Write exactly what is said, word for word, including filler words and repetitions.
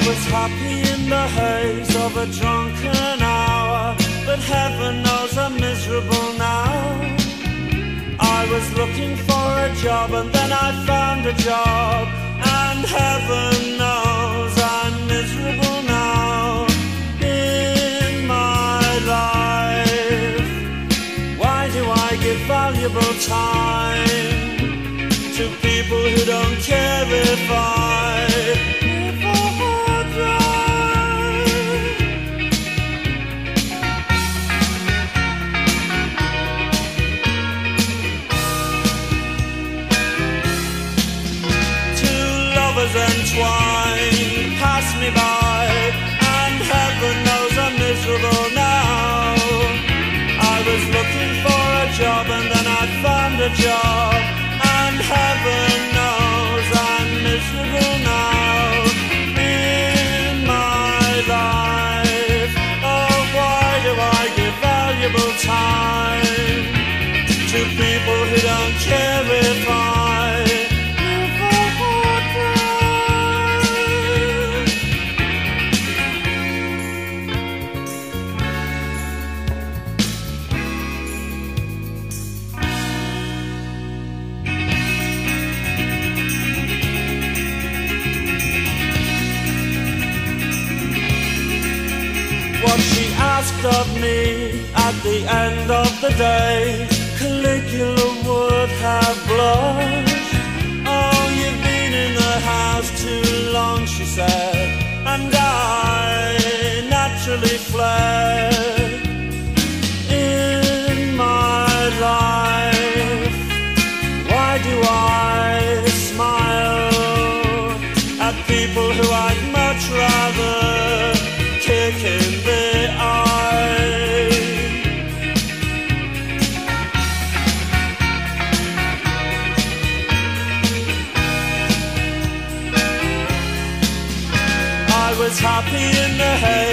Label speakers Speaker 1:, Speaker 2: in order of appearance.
Speaker 1: was happy in the haze of a drunken hour, but heaven knows I'm miserable now. I was looking for a job and then I found a job, and heaven knows I'm miserable now in my life. Why do I give valuable time to people who don't care if I if I die? Two lovers entwined pass me by, and heaven knows I'm miserable now. I was looking for a job and then I found a job, and heaven knows I'm miserable now in my life. Oh, why do I give valuable time to people who don't care if I if I die? What she asked of me at the end of the day, Caligula would have blushed. Oh, you've been in the house too long, she said, and I naturally fled. In my life, why do I smile at people who I'd much rather kick in the eye? I was happy in the hay